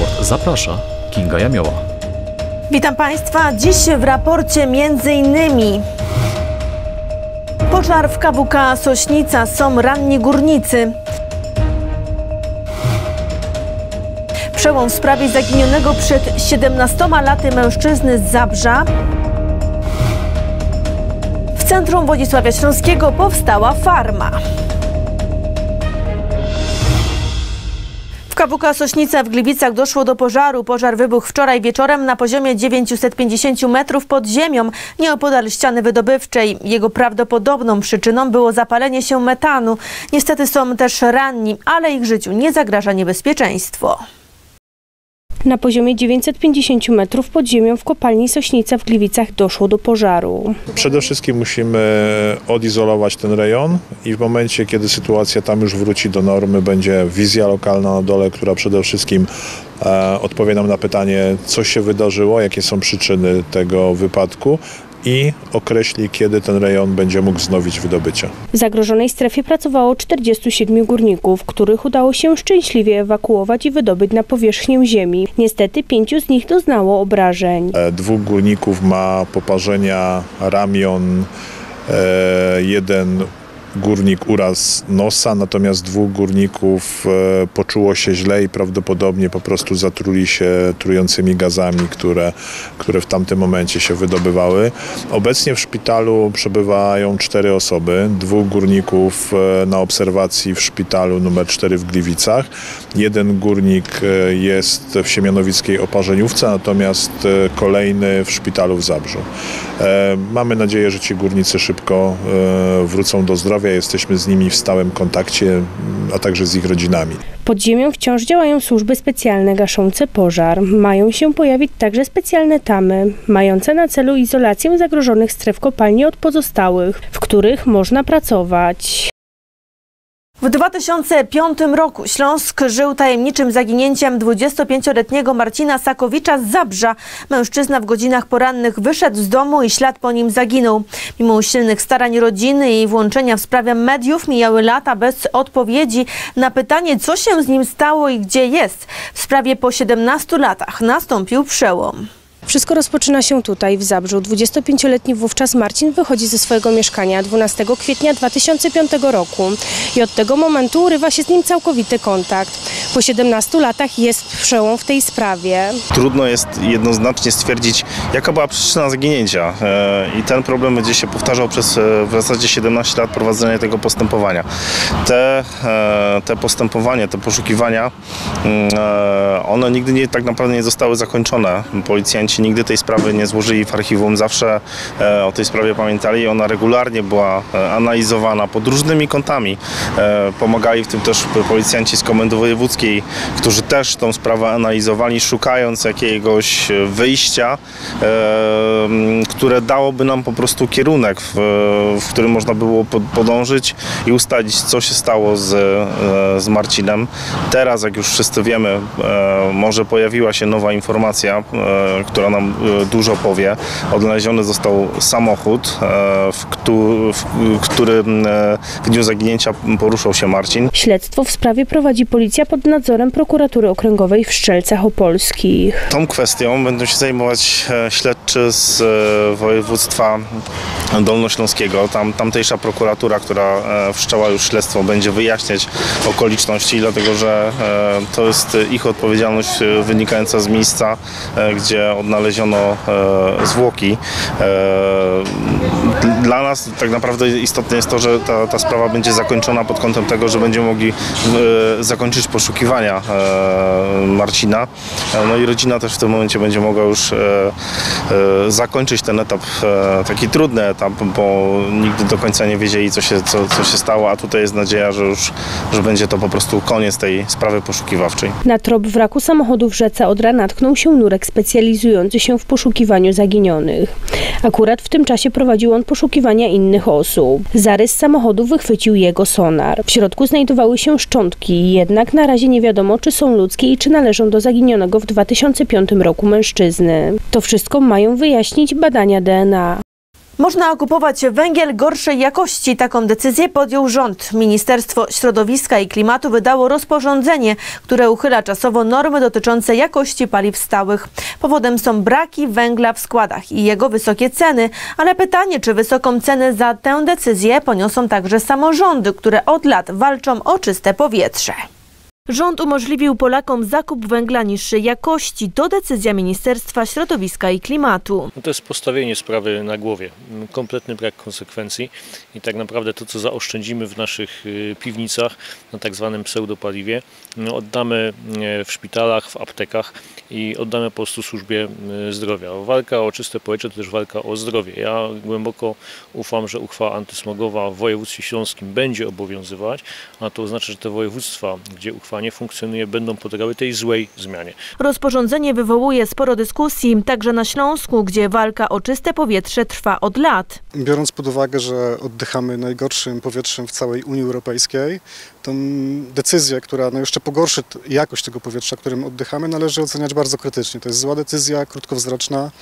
Raport zaprasza Kinga Jamioła. Witam Państwa. Dziś w raporcie m.in. pożar w KWK Sośnica, są ranni górnicy. Przełom w sprawie zaginionego przed 17 laty mężczyzny z Zabrza. W centrum Wodzisławia Śląskiego powstała farma. W KWK Sośnica w Gliwicach doszło do pożaru. Pożar wybuchł wczoraj wieczorem na poziomie 950 metrów pod ziemią, nieopodal ściany wydobywczej. Jego prawdopodobną przyczyną było zapalenie się metanu. Niestety są też ranni, ale ich życiu nie zagraża niebezpieczeństwo. Na poziomie 950 metrów pod ziemią w kopalni Sośnica w Gliwicach doszło do pożaru. Przede wszystkim musimy odizolować ten rejon i w momencie, kiedy sytuacja tam już wróci do normy, będzie wizja lokalna na dole, która przede wszystkim odpowie nam na pytanie, co się wydarzyło, jakie są przyczyny tego wypadku i określi, kiedy ten rejon będzie mógł wznowić wydobycie. W zagrożonej strefie pracowało 47 górników, których udało się szczęśliwie ewakuować i wydobyć na powierzchnię ziemi. Niestety 5 z nich doznało obrażeń. 2 górników ma poparzenia ramion, 1 górnik uraz nosa, natomiast 2 górników poczuło się źle i prawdopodobnie po prostu zatruli się trującymi gazami, które w tamtym momencie się wydobywały. Obecnie w szpitalu przebywają 4 osoby, 2 górników na obserwacji w szpitalu numer 4 w Gliwicach. 1 górnik jest w siemianowickiej oparzeniówce, natomiast kolejny w szpitalu w Zabrzu. Mamy nadzieję, że ci górnicy szybko wrócą do zdrowia. Jesteśmy z nimi w stałym kontakcie, a także z ich rodzinami. Pod ziemią wciąż działają służby specjalne gaszące pożar. Mają się pojawić także specjalne tamy, mające na celu izolację zagrożonych stref kopalni od pozostałych, w których można pracować. W 2005 roku Śląsk żył tajemniczym zaginięciem 25-letniego Marcina Sakowicza z Zabrza. Mężczyzna w godzinach porannych wyszedł z domu i ślad po nim zaginął. Mimo usilnych starań rodziny i włączenia w sprawę mediów mijały lata bez odpowiedzi na pytanie, co się z nim stało i gdzie jest. W sprawie po 17 latach nastąpił przełom. Wszystko rozpoczyna się tutaj, w Zabrzu. 25-letni wówczas Marcin wychodzi ze swojego mieszkania 12 kwietnia 2005 roku i od tego momentu urywa się z nim całkowity kontakt. Po 17 latach jest przełom w tej sprawie. Trudno jest jednoznacznie stwierdzić, jaka była przyczyna zaginięcia i ten problem będzie się powtarzał przez w zasadzie 17 lat prowadzenia tego postępowania. Te postępowania, te poszukiwania, one nigdy tak naprawdę nie zostały zakończone. Policjanci nigdy tej sprawy nie złożyli w archiwum, zawsze o tej sprawie pamiętali. Ona regularnie była analizowana pod różnymi kątami. Pomagali w tym też policjanci z Komendy Wojewódzkiej, którzy też tą sprawę analizowali, szukając jakiegoś wyjścia, które dałoby nam po prostu kierunek, w którym można było podążyć i ustalić, co się stało z Marcinem. Teraz, jak już wszyscy wiemy, może pojawiła się nowa informacja, która nam dużo powie. Odnaleziony został samochód, w którym w dniu zaginięcia poruszał się Marcin. Śledztwo w sprawie prowadzi policja pod nadzorem Prokuratury Okręgowej w Strzelcach Opolskich. Tą kwestią będą się zajmować śledczy z województwa dolnośląskiego. Tamtejsza prokuratura, która wszczęła już śledztwo, będzie wyjaśniać okoliczności, dlatego że to jest ich odpowiedzialność wynikająca z miejsca, gdzie odnaleziono zwłoki. Dla nas tak naprawdę istotne jest to, że ta sprawa będzie zakończona pod kątem tego, że będziemy mogli zakończyć poszukiwania Marcina. No i rodzina też w tym momencie będzie mogła już zakończyć ten etap, taki trudny etap, bo nigdy do końca nie wiedzieli, co się stało, a tutaj jest nadzieja, że będzie to po prostu koniec tej sprawy poszukiwawczej. Na trop wraku samochodu w rzece Odra natknął się nurek specjalizujący się w poszukiwaniu zaginionych. Akurat w tym czasie prowadził on poszukiwania innych osób. Zarys samochodu wychwycił jego sonar. W środku znajdowały się szczątki, jednak na razie nie wiadomo, czy są ludzkie i czy należą do zaginionego w 2005 roku mężczyzny. To wszystko mają wyjaśnić badania DNA. Można kupować węgiel gorszej jakości. Taką decyzję podjął rząd. Ministerstwo Środowiska i Klimatu wydało rozporządzenie, które uchyla czasowo normy dotyczące jakości paliw stałych. Powodem są braki węgla w składach i jego wysokie ceny. Ale pytanie, czy wysoką cenę za tę decyzję poniosą także samorządy, które od lat walczą o czyste powietrze. Rząd umożliwił Polakom zakup węgla niższej jakości. To decyzja Ministerstwa Środowiska i Klimatu. To jest postawienie sprawy na głowie. Kompletny brak konsekwencji i tak naprawdę to, co zaoszczędzimy w naszych piwnicach na tak zwanym pseudopaliwie, oddamy w szpitalach, w aptekach i oddamy po prostu służbie zdrowia. Walka o czyste powietrze to też walka o zdrowie. Ja głęboko ufam, że uchwała antysmogowa w województwie śląskim będzie obowiązywać, a to oznacza, że te województwa, gdzie uchwała nie funkcjonuje, będą podlegały tej złej zmianie. Rozporządzenie wywołuje sporo dyskusji, także na Śląsku, gdzie walka o czyste powietrze trwa od lat. Biorąc pod uwagę, że oddychamy najgorszym powietrzem w całej Unii Europejskiej, tą decyzję, która jeszcze pogorszy jakość tego powietrza, którym oddychamy, należy oceniać bardzo krytycznie. To jest zła decyzja, krótkowzroczna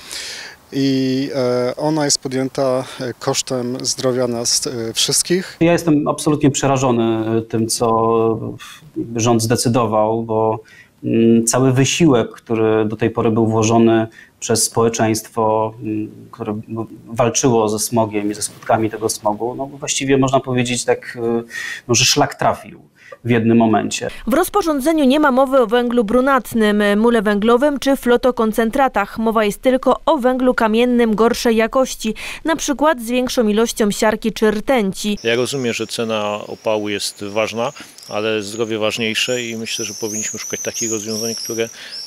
i ona jest podjęta kosztem zdrowia nas wszystkich. Ja jestem absolutnie przerażony tym, co rząd zdecydował, bo cały wysiłek, który do tej pory był włożony przez społeczeństwo, które walczyło ze smogiem i ze skutkami tego smogu, no właściwie można powiedzieć tak, że szlak trafił w jednym momencie. W rozporządzeniu nie ma mowy o węglu brunatnym, mule węglowym czy flotokoncentratach. Mowa jest tylko o węglu kamiennym gorszej jakości, na przykład z większą ilością siarki czy rtęci. Ja rozumiem, że cena opału jest ważna, ale zdrowie ważniejsze i myślę, że powinniśmy szukać takich rozwiązań, które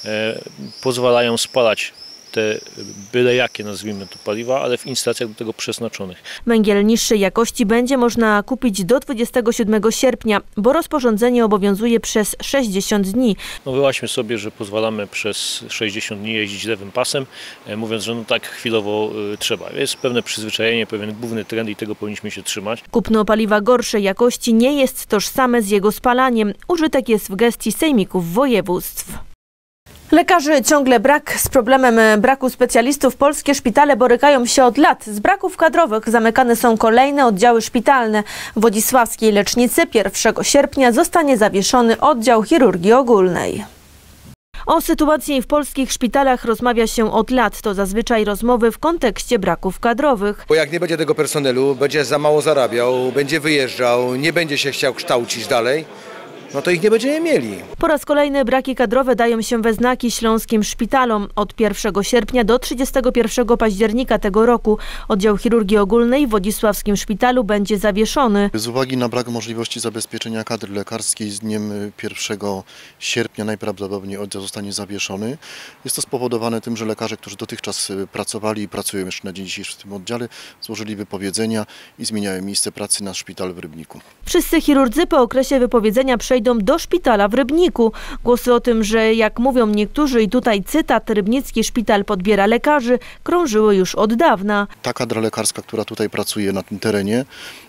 pozwalają spalać te byle jakie, nazwijmy to, paliwa, ale w instalacjach do tego przeznaczonych. Węgiel niższej jakości będzie można kupić do 27 sierpnia, bo rozporządzenie obowiązuje przez 60 dni. Wyobraźmy sobie, że pozwalamy przez 60 dni jeździć lewym pasem, mówiąc, że no tak chwilowo trzeba. Jest pewne przyzwyczajenie, pewien główny trend i tego powinniśmy się trzymać. Kupno paliwa gorszej jakości nie jest tożsame z jego spalaniem. Użytek jest w gestii sejmików województw. Lekarzy ciągle brak. Z problemem braku specjalistów polskie szpitale borykają się od lat. Z braków kadrowych zamykane są kolejne oddziały szpitalne. W wodzisławskiej lecznicy 1 sierpnia zostanie zawieszony oddział chirurgii ogólnej. O sytuacji w polskich szpitalach rozmawia się od lat. To zazwyczaj rozmowy w kontekście braków kadrowych. Bo jak nie będzie tego personelu, będzie za mało zarabiał, będzie wyjeżdżał, nie będzie się chciał kształcić dalej, no to ich nie będziemy mieli. Po raz kolejny braki kadrowe dają się we znaki śląskim szpitalom. Od 1 sierpnia do 31 października tego roku oddział chirurgii ogólnej w wodzisławskim szpitalu będzie zawieszony. Z uwagi na brak możliwości zabezpieczenia kadry lekarskiej z dniem 1 sierpnia najprawdopodobniej oddział zostanie zawieszony. Jest to spowodowane tym, że lekarze, którzy dotychczas pracowali i pracują jeszcze na dzień dzisiejszy w tym oddziale, złożyli wypowiedzenia i zmieniają miejsce pracy na szpital w Rybniku. Wszyscy chirurdzy po okresie wypowiedzenia przejdą do szpitala w Rybniku. Głosy o tym, że jak mówią niektórzy, i tutaj cytat, rybnicki szpital podbiera lekarzy, krążyły już od dawna. Ta kadra lekarska, która tutaj pracuje na tym terenie,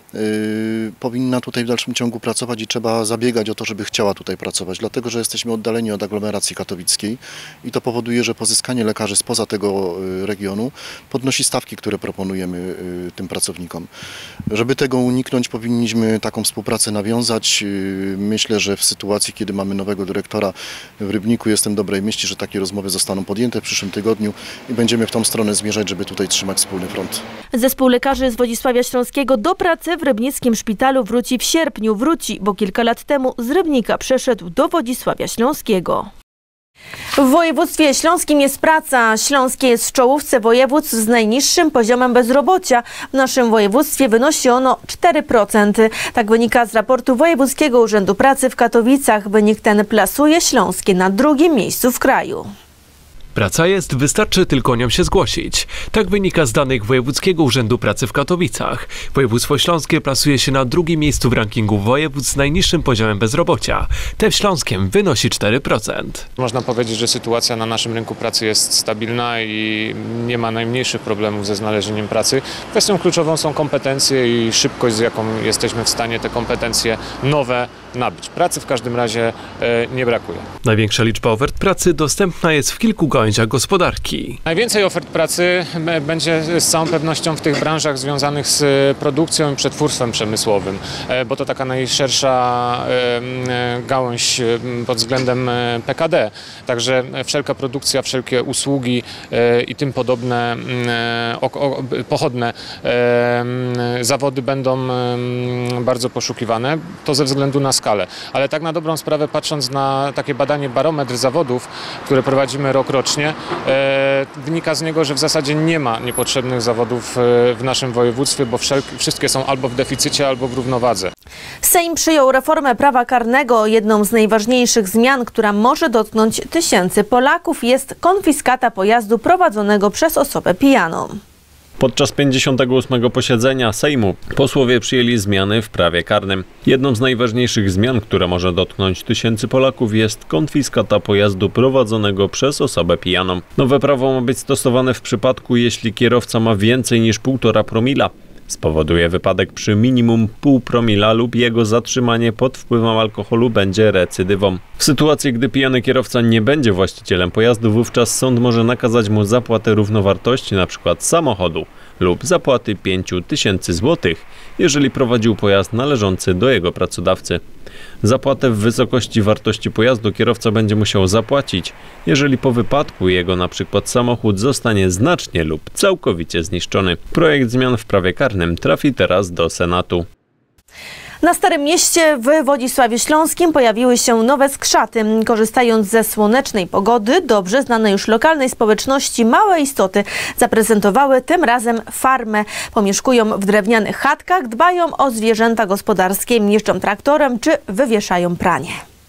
powinna tutaj w dalszym ciągu pracować i trzeba zabiegać o to, żeby chciała tutaj pracować, dlatego że jesteśmy oddaleni od aglomeracji katowickiej i to powoduje, że pozyskanie lekarzy spoza tego regionu podnosi stawki, które proponujemy tym pracownikom. Żeby tego uniknąć, powinniśmy taką współpracę nawiązać. Myślę, że w sytuacji, kiedy mamy nowego dyrektora w Rybniku, jestem dobrej myśli, że takie rozmowy zostaną podjęte w przyszłym tygodniu i będziemy w tą stronę zmierzać, żeby tutaj trzymać wspólny front. Zespół lekarzy z Wodzisławia Śląskiego do pracy w rybnickim szpitalu wróci w sierpniu. Bo kilka lat temu z Rybnika przeszedł do Wodzisławia Śląskiego. W województwie śląskim jest praca. Śląskie jest w czołówce województw z najniższym poziomem bezrobocia. W naszym województwie wynosi ono 4%. Tak wynika z raportu Wojewódzkiego Urzędu Pracy w Katowicach. Wynik ten plasuje Śląskie na drugim miejscu w kraju. Praca jest, wystarczy tylko o nią się zgłosić. Tak wynika z danych Wojewódzkiego Urzędu Pracy w Katowicach. Województwo śląskie plasuje się na drugim miejscu w rankingu województw z najniższym poziomem bezrobocia. Te w Śląskiem wynosi 4%. Można powiedzieć, że sytuacja na naszym rynku pracy jest stabilna i nie ma najmniejszych problemów ze znalezieniem pracy. Kwestią kluczową są kompetencje i szybkość, z jaką jesteśmy w stanie te kompetencje nowe nabyć. Pracy w każdym razie nie brakuje. Największa liczba ofert pracy dostępna jest w kilku gałęziach gałęziach gospodarki. Najwięcej ofert pracy będzie z całą pewnością w tych branżach związanych z produkcją i przetwórstwem przemysłowym, bo to taka najszersza gałąź pod względem PKD. Także wszelka produkcja, wszelkie usługi i tym podobne pochodne zawody będą bardzo poszukiwane. To ze względu na skalę. Ale tak na dobrą sprawę, patrząc na takie badanie barometr zawodów, które prowadzimy rokrocznie, wynika z niego, że w zasadzie nie ma niepotrzebnych zawodów w naszym województwie, bo wszystkie są albo w deficycie, albo w równowadze. Sejm przyjął reformę prawa karnego. Jedną z najważniejszych zmian, która może dotknąć tysięcy Polaków, jest konfiskata pojazdu prowadzonego przez osobę pijaną. Podczas 58. posiedzenia Sejmu posłowie przyjęli zmiany w prawie karnym. Jedną z najważniejszych zmian, która może dotknąć tysięcy Polaków, jest konfiskata pojazdu prowadzonego przez osobę pijaną. Nowe prawo ma być stosowane w przypadku, jeśli kierowca ma więcej niż 1,5 promila. Spowoduje wypadek przy minimum 0,5 promila lub jego zatrzymanie pod wpływem alkoholu będzie recydywą. W sytuacji, gdy pijany kierowca nie będzie właścicielem pojazdu, wówczas sąd może nakazać mu zapłatę równowartości np. samochodu lub zapłaty 5 000 złotych, jeżeli prowadził pojazd należący do jego pracodawcy. Zapłatę w wysokości wartości pojazdu kierowca będzie musiał zapłacić, jeżeli po wypadku jego np. samochód zostanie znacznie lub całkowicie zniszczony. Projekt zmian w prawie karnym trafi teraz do Senatu. Na Starym Mieście w Wodzisławiu Śląskim pojawiły się nowe skrzaty. Korzystając ze słonecznej pogody, dobrze znane już lokalnej społeczności małe istoty zaprezentowały tym razem farmę. Pomieszkują w drewnianych chatkach, dbają o zwierzęta gospodarskie, jeżdżą traktorem czy wywieszają pranie.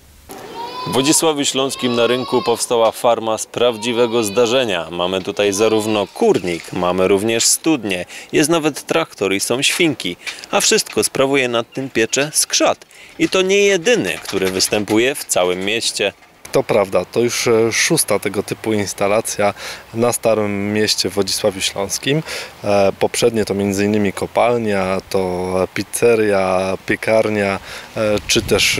W Wodzisławiu Śląskim na rynku powstała farma z prawdziwego zdarzenia. Mamy tutaj zarówno kurnik, mamy również studnię, jest nawet traktor i są świnki. A wszystko sprawuje nad tym pieczę skrzat. I to nie jedyny, który występuje w całym mieście. To prawda, to już 6. tego typu instalacja na Starym Mieście w Wodzisławiu Śląskim. Poprzednie to m.in. kopalnia, to pizzeria, piekarnia, czy też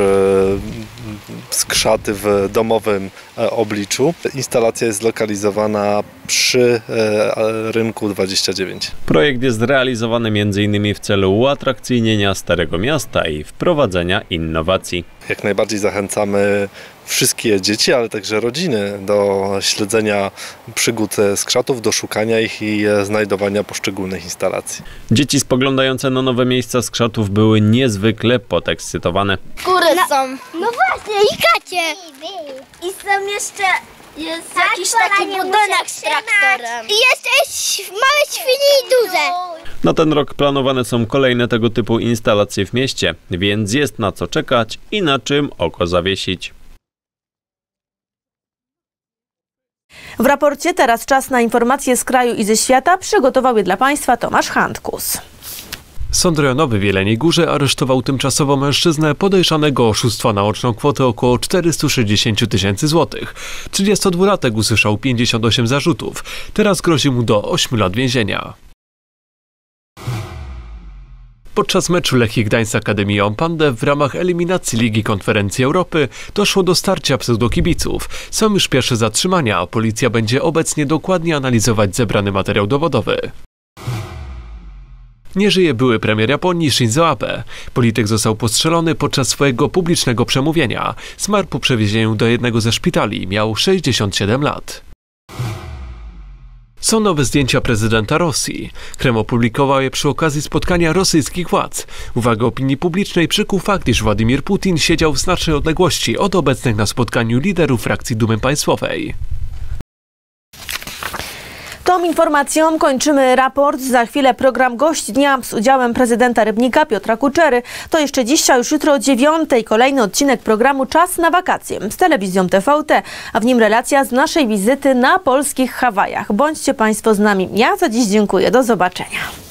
skrzaty w domowym obliczu. Instalacja jest zlokalizowana przy rynku 29. Projekt jest realizowany m.in. w celu uatrakcyjnienia Starego Miasta i wprowadzenia innowacji. Jak najbardziej zachęcamy wszystkie dzieci, ale także rodziny do śledzenia przygód skrzatów, do szukania ich i znajdowania poszczególnych instalacji. Dzieci spoglądające na nowe miejsca skrzatów były niezwykle podekscytowane. Kury są. No właśnie, i kacie. I są jeszcze jakiś taki budynek z traktorem. I jeszcze małe świnie i duże. Na ten rok planowane są kolejne tego typu instalacje w mieście, więc jest na co czekać i na czym oko zawiesić. W raporcie teraz czas na informacje z kraju i ze świata. Przygotował je dla Państwa Tomasz Handkus. Sąd rejonowy w Jeleniej Górze aresztował tymczasowo mężczyznę podejrzanego o oszustwa na łączną kwotę około 460 000 złotych. 32-latek usłyszał 58 zarzutów. Teraz grozi mu do 8 lat więzienia. Podczas meczu Lechii Gdańsk z Akademią Pandę w ramach eliminacji Ligi Konferencji Europy doszło do starcia pseudokibiców. Są już pierwsze zatrzymania, a policja będzie obecnie dokładnie analizować zebrany materiał dowodowy. Nie żyje były premier Japonii Shinzo Abe. Polityk został postrzelony podczas swojego publicznego przemówienia. Zmarł po przewiezieniu do jednego ze szpitali. Miał 67 lat. Są nowe zdjęcia prezydenta Rosji. Kreml opublikował je przy okazji spotkania rosyjskich władz. Uwagę opinii publicznej przykuł fakt, iż Władimir Putin siedział w znacznej odległości od obecnych na spotkaniu liderów frakcji Dumy Państwowej. Tą informacją kończymy raport. Za chwilę program Gość Dnia z udziałem prezydenta Rybnika Piotra Kuczery. To jeszcze dziś, a już jutro o 9:00 kolejny odcinek programu Czas na wakacje z telewizją TVT, a w nim relacja z naszej wizyty na polskich Hawajach. Bądźcie Państwo z nami. Ja za dziś dziękuję. Do zobaczenia.